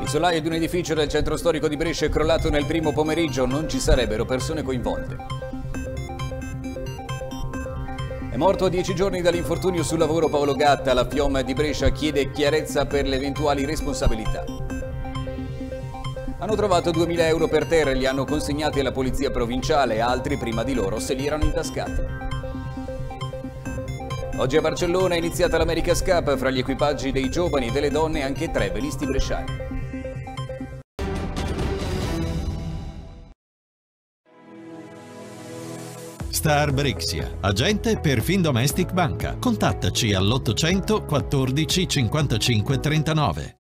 Il solaio di un edificio del centro storico di Brescia è crollato nel primo pomeriggio, non ci sarebbero persone coinvolte. È morto a 10 giorni dall'infortunio sul lavoro Paolo Gatta. La FIOM di Brescia chiede chiarezza per le eventuali responsabilità. Hanno trovato 2.000 euro per terra e li hanno consegnati alla polizia provinciale, altri prima di loro se li erano intascati. Oggi a Barcellona è iniziata l'America's Cup, fra gli equipaggi dei giovani e delle donne anche 3 velisti bresciani. Star Brixia, agente per Findomestic Banca. Contattaci all'800 14 55 39.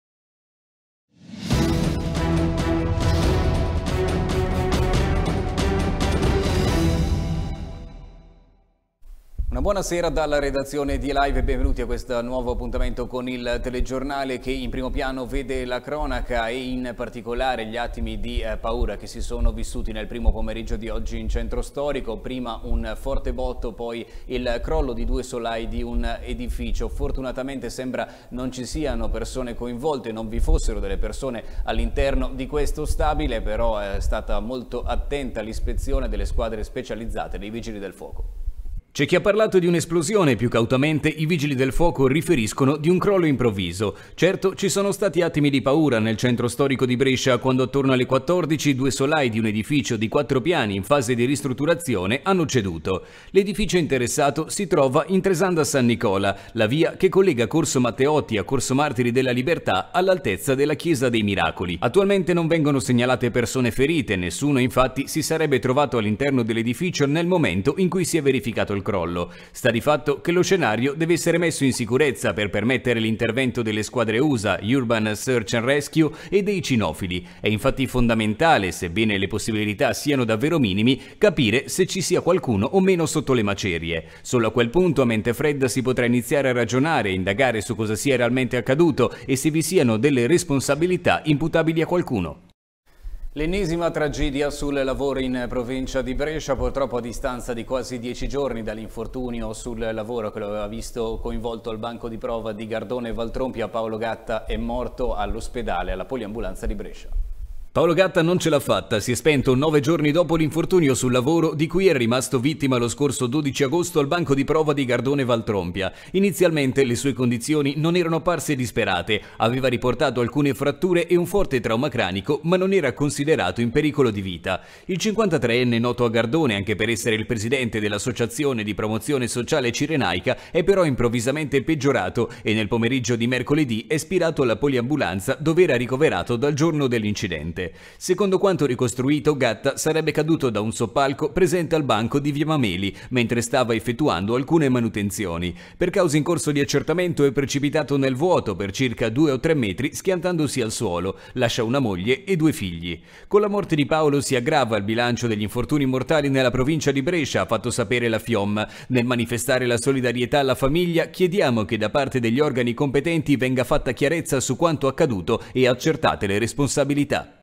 Una buonasera dalla redazione di Live e benvenuti a questo nuovo appuntamento con il telegiornale che in primo piano vede la cronaca e in particolare gli attimi di paura che si sono vissuti nel primo pomeriggio di oggi in centro storico. Prima un forte botto, poi il crollo di 2 solai di un edificio. Fortunatamente sembra non ci siano persone coinvolte, non vi fossero delle persone all'interno di questo stabile, però è stata molto attenta l'ispezione delle squadre specializzate dei Vigili del Fuoco. C'è chi ha parlato di un'esplosione, più cautamente i Vigili del Fuoco riferiscono di un crollo improvviso. Certo, ci sono stati attimi di paura nel centro storico di Brescia quando attorno alle 14 2 solai di un edificio di 4 piani in fase di ristrutturazione hanno ceduto. L'edificio interessato si trova in Tresanda San Nicola, la via che collega Corso Matteotti a Corso Martiri della Libertà all'altezza della Chiesa dei Miracoli. Attualmente non vengono segnalate persone ferite, nessuno infatti si sarebbe trovato all'interno dell'edificio nel momento in cui si è verificato il crollo. Sta di fatto che lo scenario deve essere messo in sicurezza per permettere l'intervento delle squadre USA, Urban Search and Rescue e dei cinofili. È infatti fondamentale, sebbene le possibilità siano davvero minimi, capire se ci sia qualcuno o meno sotto le macerie. Solo a quel punto a mente fredda si potrà iniziare a ragionare e indagare su cosa sia realmente accaduto e se vi siano delle responsabilità imputabili a qualcuno. L'ennesima tragedia sul lavoro in provincia di Brescia, purtroppo a distanza di quasi 10 giorni dall'infortunio sul lavoro che lo aveva visto coinvolto al banco di prova di Gardone Valtrompia. Paolo Gatta è morto all'ospedale alla poliambulanza di Brescia. Paolo Gatta non ce l'ha fatta, si è spento 9 giorni dopo l'infortunio sul lavoro di cui è rimasto vittima lo scorso 12 agosto al banco di prova di Gardone Valtrompia. Inizialmente le sue condizioni non erano apparse disperate, aveva riportato alcune fratture e un forte trauma cranico, ma non era considerato in pericolo di vita. Il 53enne, noto a Gardone anche per essere il presidente dell'Associazione di Promozione Sociale Cirenaica, è però improvvisamente peggiorato e nel pomeriggio di mercoledì è spirato alla poliambulanza dove era ricoverato dal giorno dell'incidente. Secondo quanto ricostruito, Gatta sarebbe caduto da un soppalco presente al banco di Via Mameli mentre stava effettuando alcune manutenzioni. Per cause in corso di accertamento è precipitato nel vuoto per circa 2 o 3 metri schiantandosi al suolo. Lascia una moglie e 2 figli. Con la morte di Paolo si aggrava il bilancio degli infortuni mortali nella provincia di Brescia, ha fatto sapere la FIOM. Nel manifestare la solidarietà alla famiglia chiediamo che da parte degli organi competenti venga fatta chiarezza su quanto accaduto e accertate le responsabilità.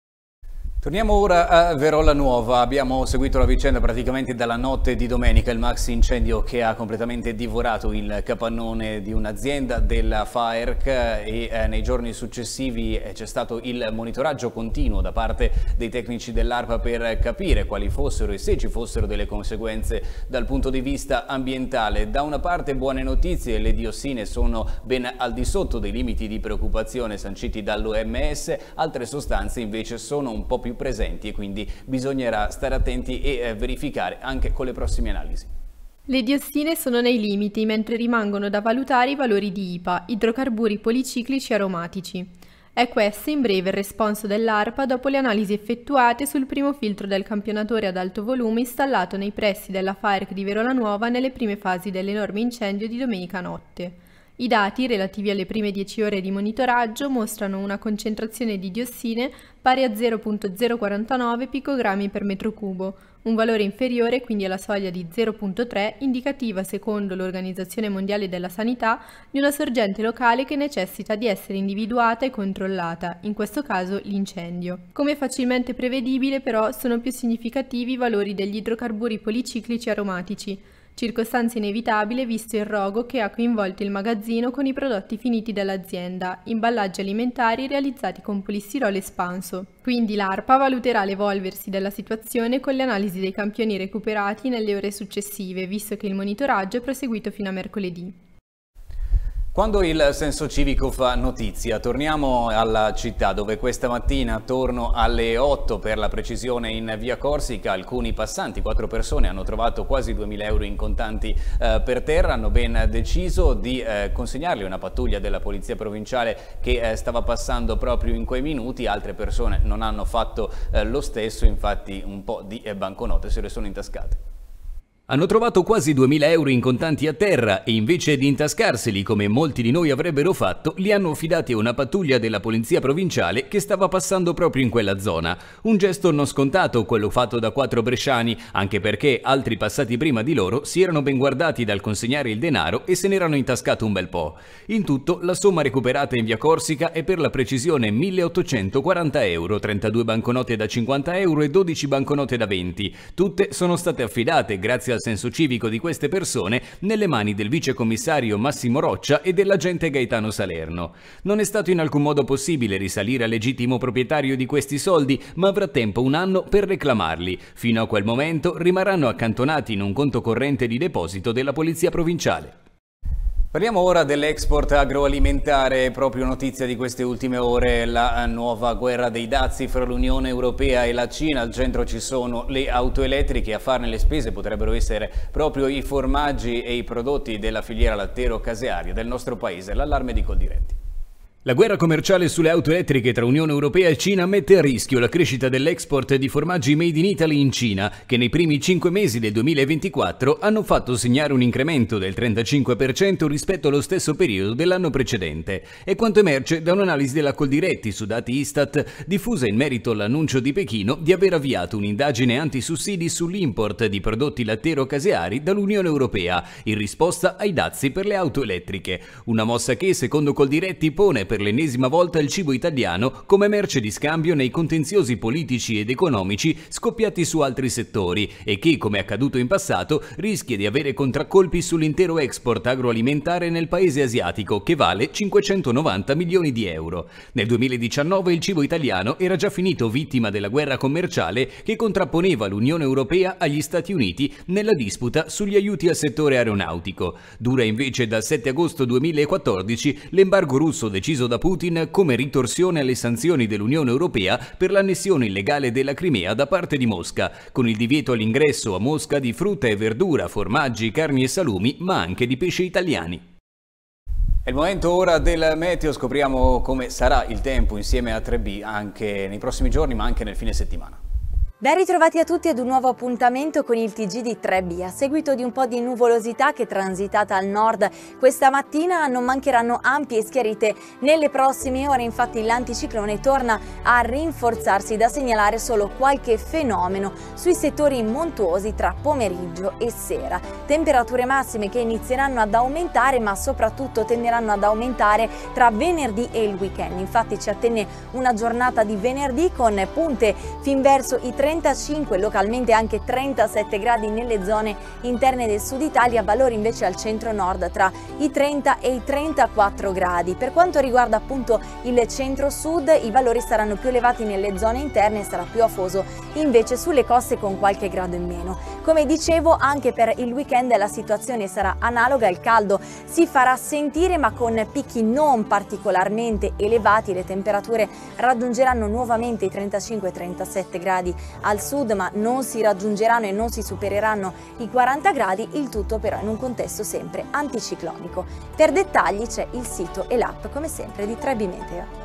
Torniamo ora a Verola Nuova. Abbiamo seguito la vicenda praticamente dalla notte di domenica, il maxi incendio che ha completamente divorato il capannone di un'azienda della FAERC e nei giorni successivi c'è stato il monitoraggio continuo da parte dei tecnici dell'ARPA per capire quali fossero e se ci fossero delle conseguenze dal punto di vista ambientale. Da una parte buone notizie, le diossine sono ben al di sotto dei limiti di preoccupazione sanciti dall'OMS, altre sostanze invece sono un po' più presenti e quindi bisognerà stare attenti e verificare anche con le prossime analisi. Le diossine sono nei limiti, mentre rimangono da valutare i valori di IPA, idrocarburi policiclici aromatici. È questo in breve il responso dell'ARPA dopo le analisi effettuate sul primo filtro del campionatore ad alto volume installato nei pressi della FAERC di Verola Nuova nelle prime fasi dell'enorme incendio di domenica notte. I dati, relativi alle prime 10 ore di monitoraggio, mostrano una concentrazione di diossine pari a 0,049 picogrammi per metro cubo, un valore inferiore quindi alla soglia di 0,3, indicativa, secondo l'Organizzazione Mondiale della Sanità, di una sorgente locale che necessita di essere individuata e controllata, in questo caso l'incendio. Come facilmente prevedibile, però, sono più significativi i valori degli idrocarburi policiclici aromatici. circostanza inevitabile visto il rogo che ha coinvolto il magazzino con i prodotti finiti dell'azienda, imballaggi alimentari realizzati con polistirolo espanso. Quindi l'ARPA valuterà l'evolversi della situazione con le analisi dei campioni recuperati nelle ore successive, visto che il monitoraggio è proseguito fino a mercoledì. Quando il senso civico fa notizia, torniamo alla città dove questa mattina, attorno alle 8 per la precisione in via Corsica, alcuni passanti, 4 persone, hanno trovato quasi 2.000 euro in contanti per terra, hanno ben deciso di consegnarli a una pattuglia della Polizia Provinciale che stava passando proprio in quei minuti. Altre persone non hanno fatto lo stesso, infatti un po' di banconote se le sono intascate. Hanno trovato quasi 2.000 euro in contanti a terra e invece di intascarseli come molti di noi avrebbero fatto, li hanno affidati a una pattuglia della Polizia Provinciale che stava passando proprio in quella zona. Un gesto non scontato quello fatto da 4 bresciani, anche perché altri passati prima di loro si erano ben guardati dal consegnare il denaro e se n'erano intascato un bel po'. In tutto la somma recuperata in via Corsica è per la precisione 1.840 euro, 32 banconote da 50 euro e 12 banconote da 20. Tutte sono state affidate grazie al senso civico di queste persone nelle mani del vicecommissario Massimo Roccia e dell'agente Gaetano Salerno. Non è stato in alcun modo possibile risalire al legittimo proprietario di questi soldi, ma avrà tempo un anno per reclamarli. Fino a quel momento rimarranno accantonati in un conto corrente di deposito della Polizia Provinciale. Parliamo ora dell'export agroalimentare, proprio notizia di queste ultime ore, la nuova guerra dei dazi fra l'Unione Europea e la Cina. Al centro ci sono le auto elettriche, a farne le spese potrebbero essere proprio i formaggi e i prodotti della filiera lattiero-casearia del nostro paese. L'allarme di Coldiretti. La guerra commerciale sulle auto elettriche tra Unione Europea e Cina mette a rischio la crescita dell'export di formaggi made in Italy in Cina, che nei primi 5 mesi del 2024 hanno fatto segnare un incremento del 35% rispetto allo stesso periodo dell'anno precedente. È quanto emerge da un'analisi della Coldiretti su dati Istat diffusa in merito all'annuncio di Pechino di aver avviato un'indagine antisussidi sull'import di prodotti lattiero-caseari dall'Unione Europea in risposta ai dazi per le auto elettriche. Una mossa che, secondo Coldiretti, pone per l'ennesima volta il cibo italiano come merce di scambio nei contenziosi politici ed economici scoppiati su altri settori e che, come accaduto in passato, rischia di avere contraccolpi sull'intero export agroalimentare nel paese asiatico, che vale 590 milioni di euro. Nel 2019 il cibo italiano era già finito vittima della guerra commerciale che contrapponeva l'Unione Europea agli Stati Uniti nella disputa sugli aiuti al settore aeronautico. Dura invece dal 7 agosto 2014 l'embargo russo deciso da Putin come ritorsione alle sanzioni dell'Unione Europea per l'annessione illegale della Crimea da parte di Mosca, con il divieto all'ingresso a Mosca di frutta e verdura, formaggi, carni e salumi, ma anche di pesce italiani. È il momento ora del meteo, scopriamo come sarà il tempo insieme a 3B anche nei prossimi giorni ma anche nel fine settimana. Ben ritrovati a tutti ad un nuovo appuntamento con il TG di 3B. A seguito di un po' di nuvolosità che è transitata al nord questa mattina non mancheranno ampie schiarite nelle prossime ore, infatti l'anticiclone torna a rinforzarsi, da segnalare solo qualche fenomeno sui settori montuosi tra pomeriggio e sera. Temperature massime che inizieranno ad aumentare ma soprattutto tenderanno ad aumentare tra venerdì e il weekend. Infatti ci attende una giornata di venerdì con punte fin verso i 35, localmente anche 37 gradi nelle zone interne del sud Italia, valori invece al centro-nord tra i 30 e i 34 gradi. Per quanto riguarda appunto il centro-sud, i valori saranno più elevati nelle zone interne e sarà più afoso invece sulle coste con qualche grado in meno. Come dicevo, anche per il weekend la situazione sarà analoga, il caldo si farà sentire ma con picchi non particolarmente elevati, le temperature raggiungeranno nuovamente i 35-37 gradi al sud ma non si raggiungeranno e non si supereranno i 40 gradi, il tutto però in un contesto sempre anticiclonico. Per dettagli c'è il sito e l'app come sempre di 3B Meteo.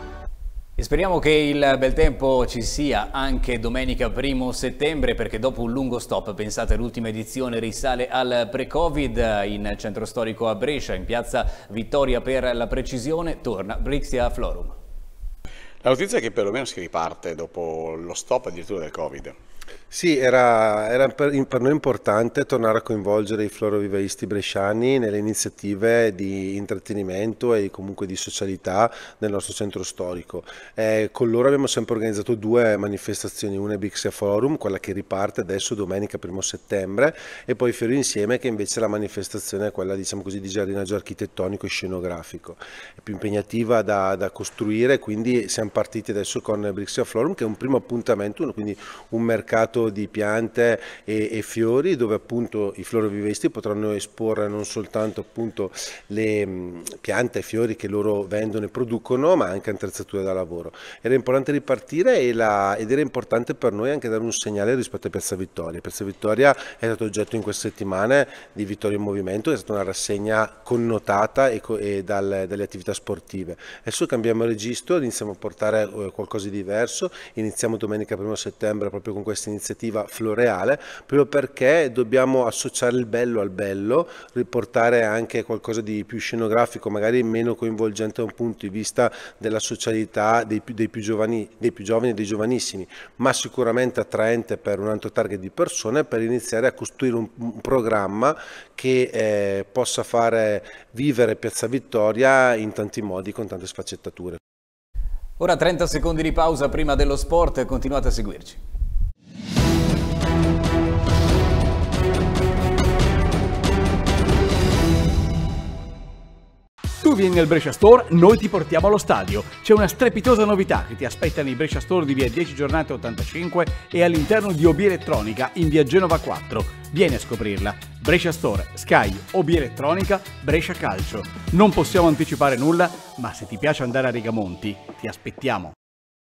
E speriamo che il bel tempo ci sia anche domenica 1° settembre, perché dopo un lungo stop, pensate, l'ultima edizione risale al pre-Covid in centro storico a Brescia, in piazza Vittoria per la precisione, torna Brixia Florum. La notizia è che perlomeno si riparte dopo lo stop addirittura del Covid. Sì, era per noi importante tornare a coinvolgere i florovivaisti bresciani nelle iniziative di intrattenimento e comunque di socialità del nostro centro storico. Con loro abbiamo sempre organizzato 2 manifestazioni, una è Brixia Forum, quella che riparte adesso domenica 1° settembre, e poi Fiori Insieme, che invece la manifestazione è quella, diciamo così, di giardinaggio architettonico e scenografico. È più impegnativa da costruire, quindi siamo partiti adesso con Brixia Forum, che è un primo appuntamento, quindi un mercato di piante e fiori, dove appunto i florovivaisti potranno esporre non soltanto appunto le piante e fiori che loro vendono e producono, ma anche attrezzature da lavoro. Era importante ripartire ed era importante per noi anche dare un segnale rispetto a Piazza Vittoria. Piazza Vittoria è stato oggetto in queste settimane di Vittoria in Movimento, è stata una rassegna connotata dalle attività sportive. Adesso cambiamo registro, iniziamo a portare qualcosa di diverso, iniziamo domenica 1° settembre proprio con questa iniziativa floreale, proprio perché dobbiamo associare il bello al bello, riportare anche qualcosa di più scenografico, magari meno coinvolgente da un punto di vista della socialità dei più giovani e dei giovanissimi, ma sicuramente attraente per un altro target di persone, per iniziare a costruire un programma che possa fare vivere Piazza Vittoria in tanti modi, con tante sfaccettature. Ora 30 secondi di pausa prima dello sport, continuate a seguirci. Tu vieni al Brescia Store, noi ti portiamo allo stadio. C'è una strepitosa novità che ti aspetta nei Brescia Store di via 10 Giornate 85 e all'interno di OB Elettronica in via Genova 4. Vieni a scoprirla. Brescia Store, Sky, OB Elettronica, Brescia Calcio. Non possiamo anticipare nulla, ma se ti piace andare a Rigamonti, ti aspettiamo.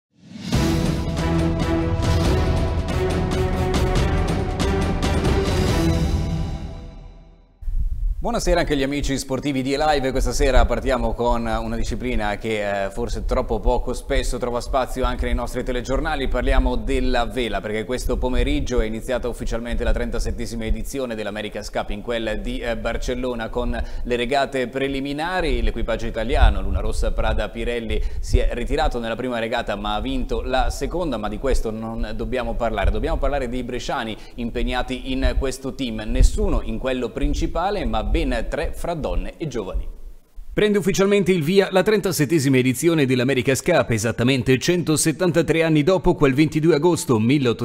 Buonasera anche agli amici sportivi di Live. Questa sera partiamo con una disciplina che forse troppo poco spesso trova spazio anche nei nostri telegiornali. Parliamo della vela, perché questo pomeriggio è iniziata ufficialmente la 37esima edizione dell'America's Cup in quel di Barcellona, con le regate preliminari. L'equipaggio italiano Luna Rossa Prada Pirelli si è ritirato nella prima regata ma ha vinto la seconda, ma di questo non dobbiamo parlare dei bresciani impegnati in questo team. Nessuno in quello principale, ma ben 3 fra donne e giovani. Prende ufficialmente il via la 37esima edizione dell'America's Cup, esattamente 173 anni dopo quel 22 agosto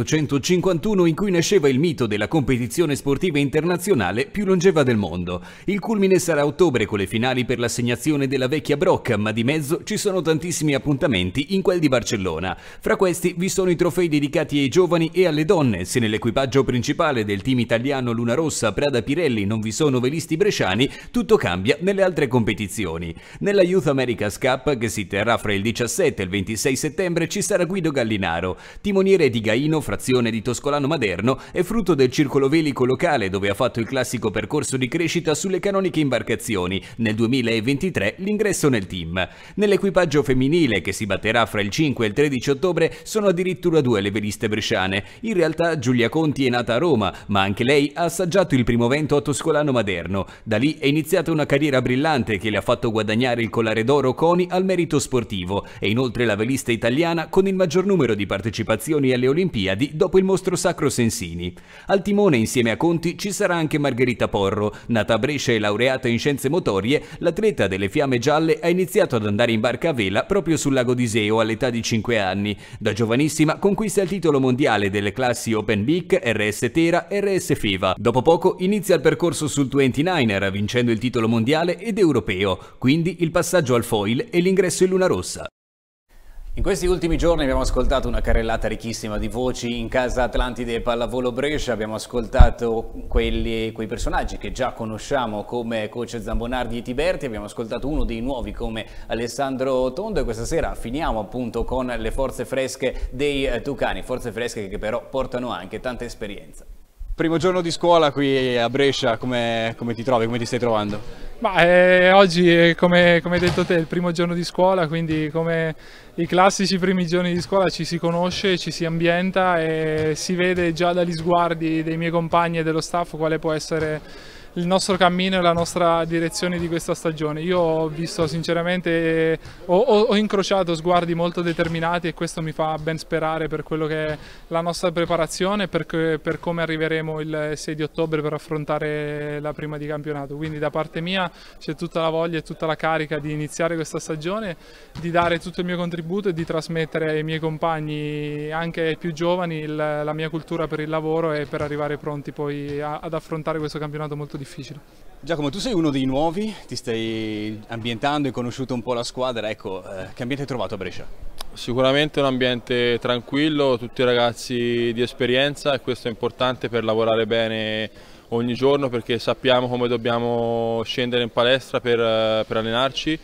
1851 in cui nasceva il mito della competizione sportiva internazionale più longeva del mondo. Il culmine sarà a ottobre con le finali per l'assegnazione della vecchia Brocca, ma di mezzo ci sono tantissimi appuntamenti in quel di Barcellona. Fra questi vi sono i trofei dedicati ai giovani e alle donne. Se nell'equipaggio principale del team italiano Luna Rossa Prada Pirelli non vi sono velisti bresciani, tutto cambia nelle altre competizioni. Nella Youth America's Cup, che si terrà fra il 17 e il 26 settembre, ci sarà Guido Gallinaro, timoniere di Gaino, frazione di Toscolano Maderno, e frutto del circolo velico locale, dove ha fatto il classico percorso di crescita sulle canoniche imbarcazioni. Nel 2023 l'ingresso nel team. Nell'equipaggio femminile, che si batterà fra il 5 e il 13 ottobre, sono addirittura 2 le veliste bresciane. In realtà Giulia Conti è nata a Roma, ma anche lei ha assaggiato il primo vento a Toscolano Maderno. Da lì è iniziata una carriera brillante che le ha fatto guadagnare il collare d'oro CONI al merito sportivo, e inoltre la velista italiana con il maggior numero di partecipazioni alle Olimpiadi dopo il mostro sacro Sensini. Al timone insieme a Conti ci sarà anche Margherita Porro. Nata a Brescia e laureata in scienze motorie, l'atleta delle Fiamme Gialle ha iniziato ad andare in barca a vela proprio sul lago di Iseo all'età di 5 anni. Da giovanissima conquista il titolo mondiale delle classi Open Big, RS Tera e RS Feva. Dopo poco inizia il percorso sul 29er, vincendo il titolo mondiale ed europeo. Quindi il passaggio al foil e l'ingresso in Luna Rossa. In questi ultimi giorni abbiamo ascoltato una carrellata ricchissima di voci in casa Atlantide e Pallavolo Brescia. Abbiamo ascoltato quei personaggi che già conosciamo come coach Zambonardi e Tiberti, abbiamo ascoltato uno dei nuovi come Alessandro Tondo, e questa sera finiamo appunto con le forze fresche dei Tucani, forze fresche che però portano anche tanta esperienza. Primo giorno di scuola qui a Brescia, come ti trovi, come ti stai trovando? Oggi è come hai detto te, il primo giorno di scuola, quindi come i classici primi giorni di scuola ci si conosce, ci si ambienta e si vede già dagli sguardi dei miei compagni e dello staff quale può essere il nostro cammino e la nostra direzione di questa stagione. Io ho visto sinceramente, ho incrociato sguardi molto determinati e questo mi fa ben sperare per quello che è la nostra preparazione e per come arriveremo il 6 di ottobre per affrontare la prima di campionato. Quindi da parte mia c'è tutta la voglia e tutta la carica di iniziare questa stagione, di dare tutto il mio contributo e di trasmettere ai miei compagni, anche ai più giovani, la mia cultura per il lavoro e per arrivare pronti poi ad affrontare questo campionato molto difficile. Giacomo, tu sei uno dei nuovi, ti stai ambientando, hai conosciuto un po' la squadra, ecco, che ambiente hai trovato a Brescia? Sicuramente un ambiente tranquillo, tutti ragazzi di esperienza, e questo è importante per lavorare bene ogni giorno, perché sappiamo come dobbiamo scendere in palestra per allenarci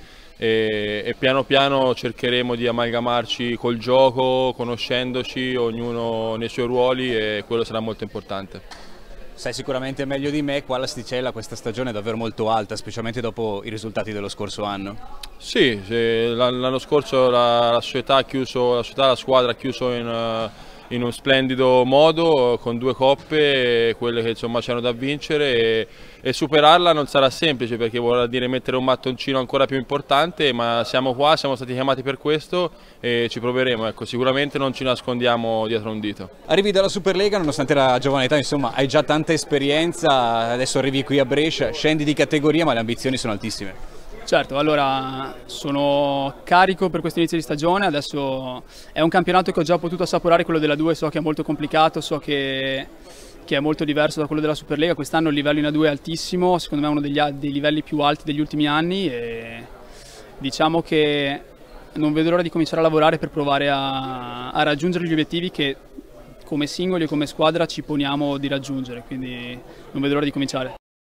e piano piano cercheremo di amalgamarci col gioco, conoscendoci ognuno nei suoi ruoli, e quello sarà molto importante. Sai sicuramente meglio di me, qua l'asticella questa stagione è davvero molto alta, specialmente dopo i risultati dello scorso anno. Sì, l'anno scorso la società, la squadra ha chiuso in un splendido modo, con 2 coppe, quelle che insomma c'erano da vincere, e superarla non sarà semplice, perché vorrà dire mettere un mattoncino ancora più importante, ma siamo qua, siamo stati chiamati per questo e ci proveremo, ecco, sicuramente non ci nascondiamo dietro un dito. Arrivi dalla Superlega, nonostante la giovane età, insomma, hai già tanta esperienza, adesso arrivi qui a Brescia, scendi di categoria ma le ambizioni sono altissime. Certo, allora sono carico per questo inizio di stagione, adesso è un campionato che ho già potuto assaporare, quello della 2 so che è molto complicato, so che è molto diverso da quello della Superlega. Quest'anno il livello in A2 è altissimo, secondo me è uno dei livelli più alti degli ultimi anni, e diciamo che non vedo l'ora di cominciare a lavorare per provare a raggiungere gli obiettivi che come singoli e come squadra ci poniamo di raggiungere, quindi non vedo l'ora di cominciare.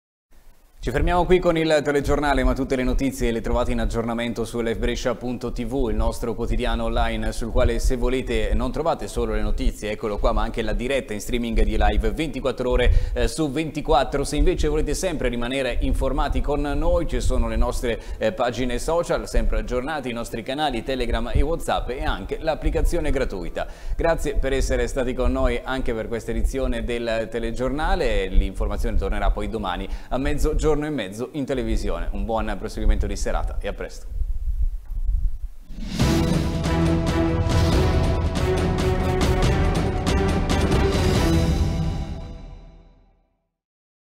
Ci fermiamo qui con il telegiornale, ma tutte le notizie le trovate in aggiornamento su lifebrescia.tv, il nostro quotidiano online sul quale, se volete, non trovate solo le notizie, eccolo qua, ma anche la diretta in streaming di live 24 ore su 24. Se invece volete sempre rimanere informati con noi, ci sono le nostre pagine social, sempre aggiornati, i nostri canali Telegram e WhatsApp, e anche l'applicazione gratuita. Grazie per essere stati con noi anche per questa edizione del telegiornale. L'informazione tornerà poi domani a mezzogiorno e mezzo in televisione. Un buon proseguimento di serata e a presto.